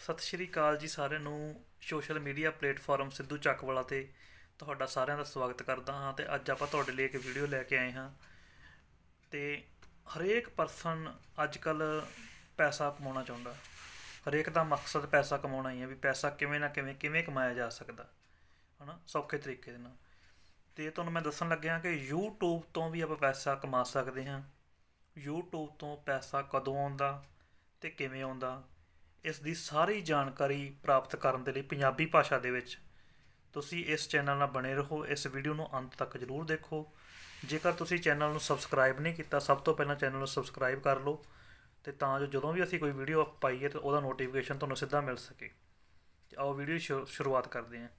ਸਤਿ ਸ਼੍ਰੀ ਅਕਾਲ ਜੀ ਸਾਰਿਆਂ ਨੂੰ। Social media platform Sidhu Chakwala 'ਤੇ ਤੁਹਾਡਾ ਸਾਰਿਆਂ ਦਾ ਸਵਾਗਤ ਕਰਦਾ ਹਾਂ। ਅਤੇ ਅੱਜ ਆਪਾਂ ਤੁਹਾਡੇ ਲਈ ਇੱਕ ਵੀਡੀਓ ਲੈ ਕੇ ਆਏ ਹਾਂ। ਅਤੇ ਹਰੇਕ ਪਰਸਨ ਅੱਜ ਕੱਲ੍ਹ ਪੈਸਾ ਕਮਾਉਣਾ ਚਾਹੁੰਦਾ। ਹਰੇਕ ਦਾ ਮਕਸਦ ਪੈਸਾ ਕਮਾਉਣਾ ਹੀ ਹੈ, ਵੀ ਪੈਸਾ ਕਿਵੇਂ ਨਾ ਕਿਵੇਂ ਕਮਾਇਆ ਜਾ ਸਕਦਾ ਹੈ ਨਾ, ਸੌਖੇ ਤਰੀਕੇ ਦੇ ਨਾਲ। ਅਤੇ ਤੁਹਾਨੂੰ ਮੈਂ ਦੱਸਣ ਲੱਗਿਆ ਕਿ YouTube ਤੋਂ ਵੀ ਆਪਾਂ ਪੈਸਾ ਕਮਾ ਸਕਦੇ ਹਾਂ। YouTube ਤੋਂ ਪੈਸਾ ਕਦੋਂ ਆਉਂਦਾ ਅਤੇ ਕਿਵੇਂ ਆਉਂਦਾ, ਇਸ ਦੀ ਸਾਰੀ ਜਾਣਕਾਰੀ ਪ੍ਰਾਪਤ ਕਰਨ ਦੇ ਲਈ ਪੰਜਾਬੀ ਭਾਸ਼ਾ ਦੇ ਵਿੱਚ ਤੁਸੀਂ ਇਸ ਚੈਨਲ ਨਾਲ ਬਣੇ ਰਹੋ। ਇਸ ਵੀਡੀਓ ਨੂੰ ਅੰਤ ਤੱਕ ਜ਼ਰੂਰ ਦੇਖੋ। ਜੇਕਰ ਤੁਸੀਂ ਚੈਨਲ ਨੂੰ ਸਬਸਕ੍ਰਾਈਬ ਨਹੀਂ ਕੀਤਾ, ਸਭ ਤੋਂ ਪਹਿਲਾਂ ਚੈਨਲ ਨੂੰ ਸਬਸਕ੍ਰਾਈਬ ਕਰ ਲਓ, ਅਤੇ ਤਾਂ ਜੋ ਜਦੋਂ ਵੀ ਅਸੀਂ ਕੋਈ ਵੀਡੀਓ ਪਾਈਏ ਤਾਂ ਉਹਦਾ ਨੋਟੀਫਿਕੇਸ਼ਨ ਤੁਹਾਨੂੰ ਸਿੱਧਾ ਮਿਲ ਸਕੇ। ਆਓ ਵੀਡੀਓ ਸ਼ੁਰੂਆਤ ਕਰਦੇ ਹਾਂ।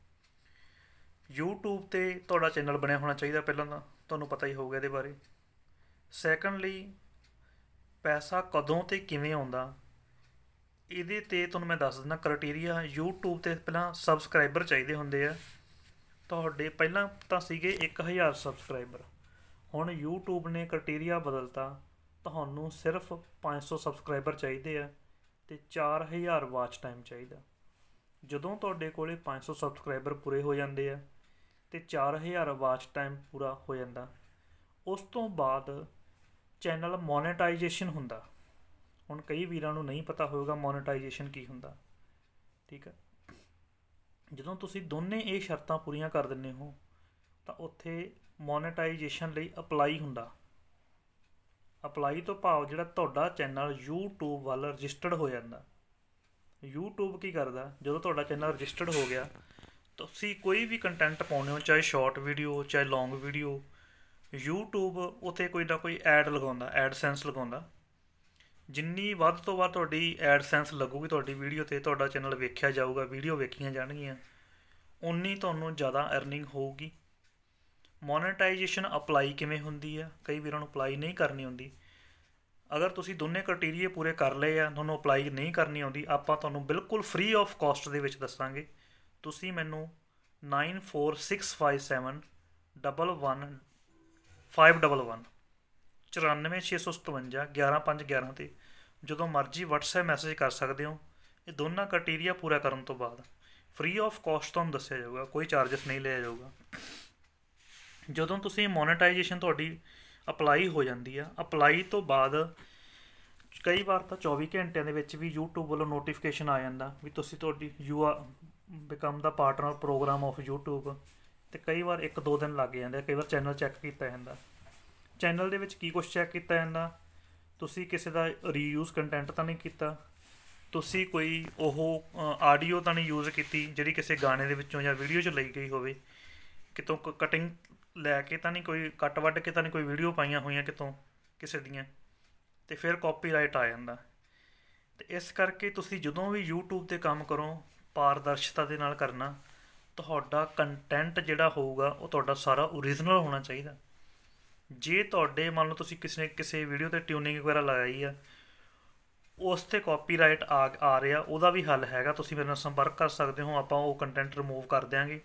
YouTube 'ਤੇ ਤੁਹਾਡਾ ਚੈਨਲ ਬਣਿਆ ਹੋਣਾ ਚਾਹੀਦਾ, ਪਹਿਲਾਂ ਤਾਂ ਤੁਹਾਨੂੰ ਪਤਾ ਹੀ ਹੋਊਗਾ ਇਹਦੇ ਬਾਰੇ। ਸੈਕੰਡਲੀ, ਪੈਸਾ ਕਦੋਂ ਅਤੇ ਕਿਵੇਂ ਆਉਂਦਾ, ਇਹਦੇ 'ਤੇ ਤੁਹਾਨੂੰ ਮੈਂ ਦੱਸ ਦਿੰਦਾ ਕ੍ਰਾਈਟੀਰੀਆ। YouTube 'ਤੇ ਪਹਿਲਾਂ ਸਬਸਕ੍ਰਾਈਬਰ ਚਾਹੀਦੇ ਹੁੰਦੇ ਆ ਤੁਹਾਡੇ। ਪਹਿਲਾਂ ਤਾਂ ਸੀਗੇ 1000 ਸਬਸਕ੍ਰਾਈਬਰ, ਹੁਣ YouTube ਨੇ ਕ੍ਰਾਈਟੀਰੀਆ ਬਦਲਤਾ। ਤੁਹਾਨੂੰ ਸਿਰਫ 500 ਸਬਸਕ੍ਰਾਈਬਰ ਚਾਹੀਦੇ ਆ ਅਤੇ 4000 ਵਾਚ ਟਾਈਮ ਚਾਹੀਦਾ। ਜਦੋਂ ਤੁਹਾਡੇ ਕੋਲ 500 ਸਬਸਕ੍ਰਾਈਬਰ ਪੂਰੇ ਹੋ ਜਾਂਦੇ ਆ ਅਤੇ 4000 ਵਾਚ ਟਾਈਮ ਪੂਰਾ ਹੋ ਜਾਂਦਾ, ਉਸ ਤੋਂ ਬਾਅਦ ਚੈਨਲ ਮੋਨੇਟਾਈਜੇਸ਼ਨ ਹੁੰਦਾ। ਹੁਣ ਕਈ ਵੀਰਾਂ ਨੂੰ ਨਹੀਂ ਪਤਾ ਹੋਵੇਗਾ ਮੋਨੇਟਾਈਜੇਸ਼ਨ ਕੀ ਹੁੰਦਾ, ਠੀਕ ਹੈ। ਜਦੋਂ ਤੁਸੀਂ ਦੋਨੇ ਇਹ ਸ਼ਰਤਾਂ ਪੂਰੀਆਂ ਕਰ ਦਿੰਦੇ ਹੋ ਤਾਂ ਉੱਥੇ ਮੋਨੇਟਾਈਜੇਸ਼ਨ ਲਈ ਅਪਲਾਈ ਹੁੰਦਾ। ਅਪਲਾਈ ਤੋਂ ਭਾਵ ਜਿਹੜਾ ਤੁਹਾਡਾ ਚੈਨਲ YouTube ਵੱਲ ਰਜਿਸਟਰਡ ਹੋ ਜਾਂਦਾ। YouTube ਕੀ ਕਰਦਾ, ਜਦੋਂ ਤੁਹਾਡਾ ਚੈਨਲ ਰਜਿਸਟਰਡ ਹੋ ਗਿਆ, ਤੁਸੀਂ ਕੋਈ ਵੀ ਕੰਟੈਂਟ ਪਾਉਂਦੇ ਹੋ, ਚਾਹੇ ਸ਼ਾਰਟ ਵੀਡੀਓ ਚਾਹੇ ਲੌਂਗ ਵੀਡੀਓ, YouTube ਉੱਥੇ ਕੋਈ ਨਾ ਕੋਈ ਐਡ ਲਗਾਉਂਦਾ, ਐਡਸੈਂਸ ਲਗਾਉਂਦਾ। ਜਿੰਨੀ ਵੱਧ ਤੋਂ ਵੱਧ ਤੁਹਾਡੀ ਐਡਸੈਂਸ ਲੱਗੂਗੀ ਤੁਹਾਡੀ ਵੀਡੀਓ 'ਤੇ, ਤੁਹਾਡਾ ਚੈਨਲ ਵੇਖਿਆ ਜਾਊਗਾ, ਵੀਡੀਓ ਵੇਖੀਆਂ ਜਾਣਗੀਆਂ, ਉਨੀ ਤੁਹਾਨੂੰ ਜ਼ਿਆਦਾ ਅਰਨਿੰਗ ਹੋਊਗੀ। ਮੋਨੇਟਾਈਜੇਸ਼ਨ ਅਪਲਾਈ ਕਿਵੇਂ ਹੁੰਦੀ ਆ, ਕਈ ਵੀਰਾਂ ਨੂੰ ਅਪਲਾਈ ਨਹੀਂ ਕਰਨੀ ਆਉਂਦੀ। ਅਗਰ ਤੁਸੀਂ ਦੋਨੇ ਕ੍ਰਾਈਟੀਰੀਏ ਪੂਰੇ ਕਰ ਲਏ ਆ, ਤੁਹਾਨੂੰ ਅਪਲਾਈ ਨਹੀਂ ਕਰਨੀ ਆਉਂਦੀ, ਆਪਾਂ ਤੁਹਾਨੂੰ ਬਿਲਕੁਲ ਫ੍ਰੀ ਆਫ ਕਾਸਟ ਦੇ ਵਿੱਚ ਦੱਸਾਂਗੇ। ਤੁਸੀਂ ਮੈਨੂੰ 9465711511 94657 'ਤੇ ਜਦੋਂ ਮਰਜ਼ੀ ਵਟਸਐਪ ਮੈਸੇਜ ਕਰ ਸਕਦੇ ਹੋ। ਇਹ ਦੋਨਾਂ ਕ੍ਰਾਈਟੀਰੀਆ ਪੂਰਾ ਕਰਨ ਤੋਂ ਬਾਅਦ ਫ੍ਰੀ ਆਫ ਕਾਸਟ ਤੁਹਾਨੂੰ ਦੱਸਿਆ ਜਾਊਗਾ, ਕੋਈ ਚਾਰਜਸ ਨਹੀਂ ਲਿਆ ਜਾਊਗਾ। ਜਦੋਂ ਤੁਸੀਂ ਮੋਨੇਟਾਈਜੇਸ਼ਨ ਤੁਹਾਡੀ ਅਪਲਾਈ ਹੋ ਜਾਂਦੀ ਆ, ਅਪਲਾਈ ਤੋਂ ਬਾਅਦ ਕਈ ਵਾਰ ਤਾਂ 24 ਘੰਟਿਆਂ ਦੇ ਵਿੱਚ ਵੀ YouTube ਵੱਲੋਂ ਨੋਟੀਫਿਕੇਸ਼ਨ ਆ ਜਾਂਦਾ ਵੀ ਤੁਸੀਂ ਤੁਹਾਡੀ ਬਿਕਮ ਦਾ ਪਾਰਟਨਰ ਪ੍ਰੋਗਰਾਮ ਆਫ YouTube। ਅਤੇ ਕਈ ਵਾਰ 1-2 ਦਿਨ ਲੱਗ ਜਾਂਦੇ, ਕਈ ਵਾਰ ਚੈਨਲ ਚੈੱਕ ਕੀਤਾ ਜਾਂਦਾ। ਚੈਨਲ ਦੇ ਵਿੱਚ ਕੀ ਕੁਛ ਚੈੱਕ ਕੀਤਾ ਜਾਂਦਾ, ਤੁਸੀਂ ਕਿਸੇ ਦਾ ਰੀਯੂਜ਼ ਕੰਟੈਂਟ ਤਾਂ ਨਹੀਂ ਕੀਤਾ, ਤੁਸੀਂ ਕੋਈ ਉਹ ਆਡੀਓ ਤਾਂ ਨਹੀਂ ਯੂਜ਼ ਕੀਤੀ ਜਿਹੜੀ ਕਿਸੇ ਗਾਣੇ ਦੇ ਵਿੱਚੋਂ ਜਾਂ ਵੀਡੀਓ 'ਚ ਲਈ ਗਈ ਹੋਵੇ, ਕਿਤੋਂ ਕਟਿੰਗ ਲੈ ਕੇ ਤਾਂ ਨਹੀਂ, ਕੋਈ ਕੱਟ ਵੱਢ ਕੇ ਤਾਂ ਨਹੀਂ ਕੋਈ ਵੀਡੀਓ ਪਾਈਆਂ ਹੋਈਆਂ ਕਿਤੋਂ ਕਿਸੇ ਦੀਆਂ, ਅਤੇ ਫਿਰ ਕਾਪੀਰਾਈਟ ਆ ਜਾਂਦਾ। ਅਤੇ ਇਸ ਕਰਕੇ ਤੁਸੀਂ ਜਦੋਂ ਵੀ YouTube 'ਤੇ ਕੰਮ ਕਰੋ, ਪਾਰਦਰਸ਼ਤਾ ਦੇ ਨਾਲ ਕਰਨਾ। ਤੁਹਾਡਾ ਕੰਟੈਂਟ ਜਿਹੜਾ ਹੋਊਗਾ ਉਹ ਤੁਹਾਡਾ ਸਾਰਾ ਓਰੀਜਨਲ ਹੋਣਾ ਚਾਹੀਦਾ। ਜੇ ਤੁਹਾਡੇ ਮੰਨ ਲਓ ਤੁਸੀਂ ਕਿਸੇ ਵੀਡੀਓ 'ਤੇ ਟਿਊਨਿੰਗ ਵਗੈਰਾ ਲਗਾਈ ਆ, ਉਸ 'ਤੇ ਕਾਪੀਰਾਈਟ ਆ ਰਿਹਾ, ਉਹਦਾ ਵੀ ਹੱਲ ਹੈਗਾ। ਤੁਸੀਂ ਮੇਰੇ ਨਾਲ ਸੰਪਰਕ ਕਰ ਸਕਦੇ ਹੋ, ਆਪਾਂ ਉਹ ਕੰਟੈਂਟ ਰਿਮੂਵ ਕਰ ਦਿਆਂਗੇ,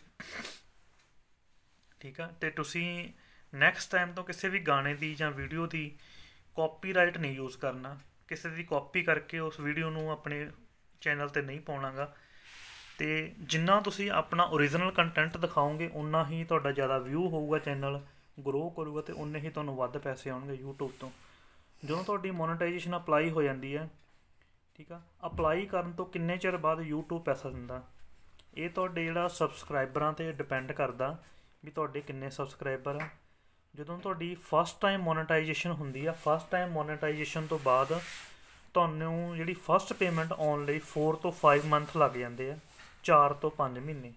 ਠੀਕ ਆ। ਅਤੇ ਤੁਸੀਂ ਨੈਕਸਟ ਟਾਈਮ ਤੋਂ ਕਿਸੇ ਵੀ ਗਾਣੇ ਦੀ ਜਾਂ ਵੀਡੀਓ ਦੀ ਕਾਪੀਰਾਈਟ ਨਹੀਂ ਯੂਜ਼ ਕਰਨਾ। ਕਿਸੇ ਦੀ ਕਾਪੀ ਕਰਕੇ ਉਸ ਵੀਡੀਓ ਨੂੰ ਆਪਣੇ ਚੈਨਲ 'ਤੇ ਨਹੀਂ ਪਾਉਣਾ ਗਾ। ਅਤੇ ਜਿੰਨਾ ਤੁਸੀਂ ਆਪਣਾ ਓਰੀਜਨਲ ਕੰਟੈਂਟ ਦਿਖਾਓਗੇ, ਉਨਾ ਹੀ ਤੁਹਾਡਾ ਜ਼ਿਆਦਾ ਵਿਊ ਹੋਊਗਾ, ਚੈਨਲ ਗਰੋ ਕਰੂਗਾ, ਅਤੇ ਉਨੇ ਹੀ ਤੁਹਾਨੂੰ ਵੱਧ ਪੈਸੇ ਆਉਣਗੇ YouTube ਤੋਂ। ਜਦੋਂ ਤੁਹਾਡੀ ਮੋਨੇਟਾਈਜੇਸ਼ਨ ਅਪਲਾਈ ਹੋ ਜਾਂਦੀ ਹੈ, ਠੀਕ ਆ, ਅਪਲਾਈ ਕਰਨ ਤੋਂ ਕਿੰਨੇ ਚਿਰ ਬਾਅਦ YouTube ਪੈਸਾ ਦਿੰਦਾ, ਇਹ ਤੁਹਾਡੇ ਜਿਹੜਾ ਸਬਸਕ੍ਰਾਈਬਰਾਂ 'ਤੇ ਡਿਪੈਂਡ ਕਰਦਾ ਵੀ ਤੁਹਾਡੇ ਕਿੰਨੇ ਸਬਸਕ੍ਰਾਈਬਰ ਆ। ਜਦੋਂ ਤੁਹਾਡੀ ਫਸਟ ਟਾਈਮ ਮੋਨੇਟਾਈਜੇਸ਼ਨ ਹੁੰਦੀ ਆ, ਫਸਟ ਟਾਈਮ ਮੋਨੇਟਾਈਜੇਸ਼ਨ ਤੋਂ ਬਾਅਦ ਤੁਹਾਨੂੰ ਜਿਹੜੀ ਫਸਟ ਪੇਮੈਂਟ ਆਉਣ ਲਈ 4 ਤੋਂ 5 ਮੰਥ ਲੱਗ ਜਾਂਦੇ ਆ, 4 ਤੋਂ 5 ਮਹੀਨੇ।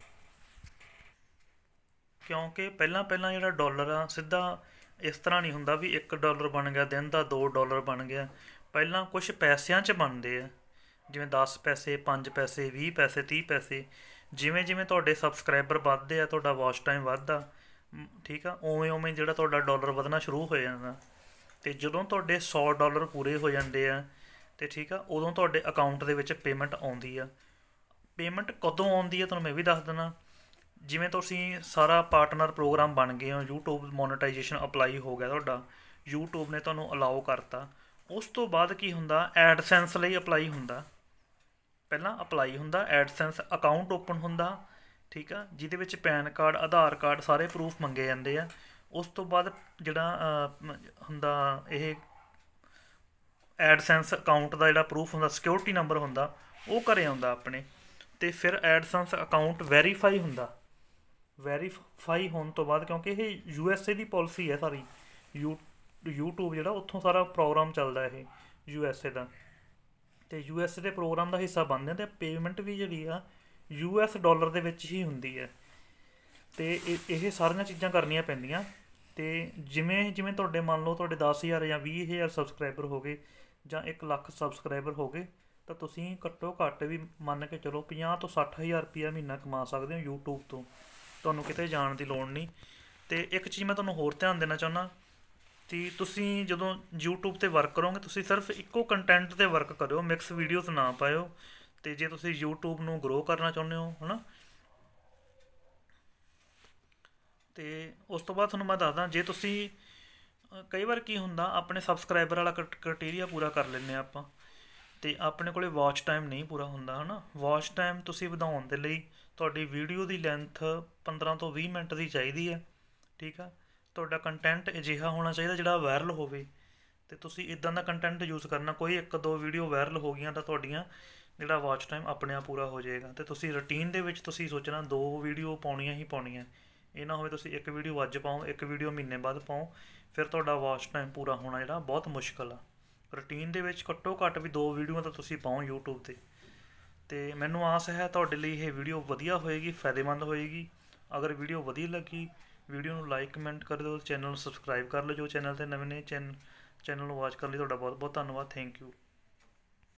ਕਿਉਂਕਿ ਪਹਿਲਾਂ ਜਿਹੜਾ ਡਾਲਰ ਆ ਸਿੱਧਾ ਇਸ ਤਰ੍ਹਾਂ ਨਹੀਂ ਹੁੰਦਾ ਵੀ $1 ਬਣ ਗਿਆ ਦਿਨ ਦਾ, $2 ਬਣ ਗਿਆ। ਪਹਿਲਾਂ ਕੁਛ ਪੈਸਿਆਂ 'ਚ ਬਣਦੇ ਆ, ਜਿਵੇਂ 10 ਪੈਸੇ 5 ਪੈਸੇ 20 ਪੈਸੇ 30 ਪੈਸੇ। ਜਿਵੇਂ ਜਿਵੇਂ ਤੁਹਾਡੇ ਸਬਸਕ੍ਰਾਈਬਰ ਵੱਧਦੇ ਆ, ਤੁਹਾਡਾ ਵਾਚ ਟਾਈਮ ਵੱਧਦਾ, ਠੀਕ ਆ, ਉਵੇਂ ਜਿਹੜਾ ਤੁਹਾਡਾ ਡਾਲਰ ਵਧਣਾ ਸ਼ੁਰੂ ਹੋ ਜਾਂਦਾ। ਅਤੇ ਜਦੋਂ ਤੁਹਾਡੇ $100 ਪੂਰੇ ਹੋ ਜਾਂਦੇ ਆ, ਅਤੇ ਠੀਕ ਆ, ਉਦੋਂ ਤੁਹਾਡੇ ਅਕਾਊਂਟ ਦੇ ਵਿੱਚ ਪੇਮੈਂਟ ਆਉਂਦੀ ਆ। ਪੇਮੈਂਟ ਕਦੋਂ ਆਉਂਦੀ ਹੈ ਤੁਹਾਨੂੰ ਮੈਂ ਵੀ ਦੱਸ ਦਿੰਦਾ। ਜਿਵੇਂ ਤੁਸੀਂ ਸਾਰਾ ਪਾਰਟਨਰ ਪ੍ਰੋਗਰਾਮ ਬਣ ਗਏ ਹੋ, YouTube ਮੋਨੇਟਾਈਜੇਸ਼ਨ ਅਪਲਾਈ ਹੋ ਗਿਆ ਤੁਹਾਡਾ, YouTube ਨੇ ਤੁਹਾਨੂੰ ਅਲਾਓ ਕਰਤਾ, ਉਸ ਤੋਂ ਬਾਅਦ ਕੀ ਹੁੰਦਾ, ਐਡਸੈਂਸ ਲਈ ਅਪਲਾਈ ਹੁੰਦਾ। ਪਹਿਲਾਂ ਅਪਲਾਈ ਹੁੰਦਾ, ਐਡਸੈਂਸ ਅਕਾਊਂਟ ਓਪਨ ਹੁੰਦਾ, ਠੀਕ ਆ, ਜਿਹਦੇ ਵਿੱਚ ਪੈਨ ਕਾਰਡ, ਆਧਾਰ ਕਾਰਡ, ਸਾਰੇ ਪ੍ਰੂਫ ਮੰਗੇ ਜਾਂਦੇ ਆ। ਉਸ ਤੋਂ ਬਾਅਦ ਜਿਹੜਾ ਹੁੰਦਾ ਇਹ ਐਡਸੈਂਸ ਅਕਾਊਂਟ ਦਾ ਜਿਹੜਾ ਪ੍ਰੂਫ ਹੁੰਦਾ, ਸਿਕਿਉਰਿਟੀ ਨੰਬਰ ਹੁੰਦਾ, ਉਹ ਘਰੇ ਆਉਂਦਾ ਆਪਣੇ। ਅਤੇ ਫਿਰ ਐਡਸੈਂਸ ਅਕਾਊਂਟ ਵੈਰੀਫਾਈ ਹੁੰਦਾ। ਵੈਰੀਫਾਈ ਹੋਣ ਤੋਂ ਬਾਅਦ, ਕਿਉਂਕਿ ਇਹ USA ਦੀ ਪੋਲਿਸੀ ਹੈ ਸਾਰੀ, YouTube ਜਿਹੜਾ ਉੱਥੋਂ ਸਾਰਾ ਪ੍ਰੋਗਰਾਮ ਚੱਲਦਾ ਇਹ USA ਦਾ, ਅਤੇ USA ਦੇ ਪ੍ਰੋਗਰਾਮ ਦਾ ਹਿੱਸਾ ਬਣਦੇ ਅਤੇ ਪੇਮੈਂਟ ਵੀ ਜਿਹੜੀ ਆ US ਡਾਲਰ ਦੇ ਵਿੱਚ ਹੀ ਹੁੰਦੀ ਹੈ। ਅਤੇ ਇਹ ਸਾਰੀਆਂ ਚੀਜ਼ਾਂ ਕਰਨੀਆਂ ਪੈਂਦੀਆਂ। ਅਤੇ ਜਿਵੇਂ ਜਿਵੇਂ ਤੁਹਾਡੇ ਮੰਨ ਲਓ ਤੁਹਾਡੇ 10,000 ਜਾਂ 20,000 ਸਬਸਕ੍ਰਾਈਬਰ ਹੋ ਗਏ ਜਾਂ 1 ਲੱਖ ਸਬਸਕ੍ਰਾਈਬਰ ਹੋ ਗਏ, ਤਾਂ ਤੁਸੀਂ ਘੱਟੋ ਘੱਟ ਵੀ ਮੰਨ ਕੇ ਚਲੋ 50 ਤੋਂ 60,000 ਰੁਪਈਆ ਮਹੀਨਾ ਕਮਾ ਸਕਦੇ ਹੋ YouTube ਤੋਂ। ਤੁਹਾਨੂੰ ਕਿਤੇ ਜਾਣ ਦੀ ਲੋੜ ਨਹੀਂ। ਅਤੇ ਇੱਕ ਚੀਜ਼ ਮੈਂ ਤੁਹਾਨੂੰ ਹੋਰ ਧਿਆਨ ਦੇਣਾ ਚਾਹੁੰਦਾ ਕਿ ਤੁਸੀਂ ਜਦੋਂ YouTube 'ਤੇ ਵਰਕ ਕਰੋਗੇ, ਤੁਸੀਂ ਸਿਰਫ ਇੱਕੋ ਕੰਟੈਂਟ 'ਤੇ ਵਰਕ ਕਰਿਓ, ਮਿਕਸ ਵੀਡੀਓਜ਼ ਨਾ ਪਾਇਓ। ਅਤੇ ਜੇ ਤੁਸੀਂ YouTube ਨੂੰ ਗਰੋ ਕਰਨਾ ਚਾਹੁੰਦੇ ਹੋ ਹੈ ਨਾ, ਅਤੇ ਉਸ ਤੋਂ ਬਾਅਦ ਤੁਹਾਨੂੰ ਮੈਂ ਦੱਸਦਾ, ਜੇ ਤੁਸੀਂ ਕਈ ਵਾਰ ਕੀ ਹੁੰਦਾ, ਆਪਣੇ ਸਬਸਕ੍ਰਾਈਬਰ ਵਾਲਾ ਕ੍ਰਾਈਟੇਰੀਆ ਪੂਰਾ ਕਰ ਲੈਂਦੇ ਹਾਂ ਆਪਾਂ, ਅਤੇ ਆਪਣੇ ਕੋਲ ਵਾਚ ਟਾਈਮ ਨਹੀਂ ਪੂਰਾ ਹੁੰਦਾ ਹੈ ਨਾ। ਵਾਚ ਟਾਈਮ ਤੁਸੀਂ ਵਧਾਉਣ ਦੇ ਲਈ ਤੁਹਾਡੀ ਵੀਡੀਓ ਦੀ ਲੈਂਥ 15 ਤੋਂ 20 ਮਿੰਟ ਦੀ ਚਾਹੀਦੀ ਹੈ, ਠੀਕ ਆ। ਤੁਹਾਡਾ ਕੰਟੈਂਟ ਅਜਿਹਾ ਹੋਣਾ ਚਾਹੀਦਾ ਜਿਹੜਾ ਵਾਇਰਲ ਹੋਵੇ, ਅਤੇ ਤੁਸੀਂ ਇੱਦਾਂ ਦਾ ਕੰਟੈਂਟ ਯੂਜ਼ ਕਰਨਾ। ਕੋਈ 1-2 ਵੀਡੀਓ ਵਾਇਰਲ ਹੋ ਗਈਆਂ ਤਾਂ ਤੁਹਾਡੀਆਂ ਜਿਹੜਾ ਵਾਚ ਟਾਈਮ ਆਪਣੇ ਆਪ ਪੂਰਾ ਹੋ ਜਾਏਗਾ। ਅਤੇ ਤੁਸੀਂ ਰੂਟੀਨ ਦੇ ਵਿੱਚ ਤੁਸੀਂ ਸੋਚਣਾ 2 ਵੀਡੀਓ ਪਾਉਣੀਆਂ ਹੀ ਪਾਉਣੀਆਂ। ਇਹ ਨਾ ਹੋਵੇ ਤੁਸੀਂ 1 ਵੀਡੀਓ ਅੱਜ ਪਾਓ, 1 ਵੀਡੀਓ ਮਹੀਨੇ ਬਾਅਦ ਪਾਓ, ਫਿਰ ਤੁਹਾਡਾ ਵਾਚ ਟਾਈਮ ਪੂਰਾ ਹੋਣਾ ਜਿਹੜਾ ਬਹੁਤ ਮੁਸ਼ਕਿਲ ਆ। ਰੂਟੀਨ ਦੇ ਵਿੱਚ ਘੱਟੋ ਘੱਟ ਵੀ 2 ਵੀਡੀਓ ਤਾਂ ਤੁਸੀਂ ਪਾਓ YouTube 'ਤੇ। ਅਤੇ ਮੈਨੂੰ ਆਸ ਹੈ ਤੁਹਾਡੇ ਲਈ ਇਹ ਵੀਡੀਓ ਵਧੀਆ ਹੋਏਗੀ, ਫਾਇਦੇਮੰਦ ਹੋਏਗੀ। ਅਗਰ ਵੀਡੀਓ ਵਧੀਆ ਲੱਗੀ, ਵੀਡੀਓ ਨੂੰ ਲਾਈਕ ਕਮੈਂਟ ਕਰ ਦਿਓ, ਚੈਨਲ ਨੂੰ ਸਬਸਕ੍ਰਾਈਬ ਕਰ ਲਓ ਜੋ ਚੈਨਲ 'ਤੇ ਨਵੇਂ ਨੇ। ਚੈਨਲ ਨੂੰ ਵਾਚ ਕਰਨ ਲਈ ਤੁਹਾਡਾ ਬਹੁਤ ਬਹੁਤ ਧੰਨਵਾਦ। Thank you.